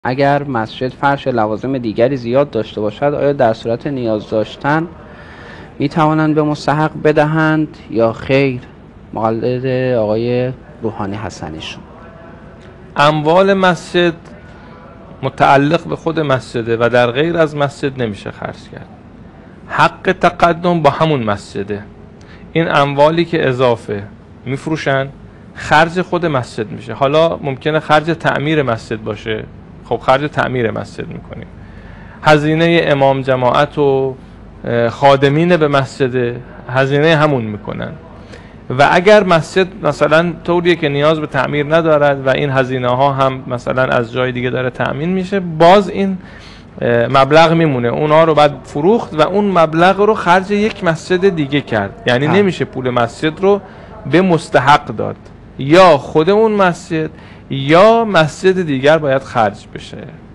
اگر مسجد فرش لوازم دیگری زیاد داشته باشد آیا در صورت نیاز داشتن می توانند به مستحق بدهند یا خیر؟ مقلد آقای روحانی حسنیشون. اموال مسجد متعلق به خود مسجده و در غیر از مسجد نمیشه خرج کرد. حق تقدم با همون مسجده. این اموالی که اضافه میفروشن خرج خود مسجد میشه. حالا ممکنه خرج تعمیر مسجد باشه، خب خرج تعمیر مسجد میکنیم. هزینه امام جماعت و خادمین به مسجد هزینه همون میکنن. و اگر مسجد مثلا طوریه که نیاز به تعمیر ندارد و این هزینه ها هم مثلا از جای دیگه داره تأمین میشه، باز این مبلغ میمونه، اونها رو بعد فروخت و اون مبلغ رو خرج یک مسجد دیگه کرد. یعنی نمیشه پول مسجد رو به مستحق داد، یا خود اون مسجد یا مسجد دیگر باید خرج بشه.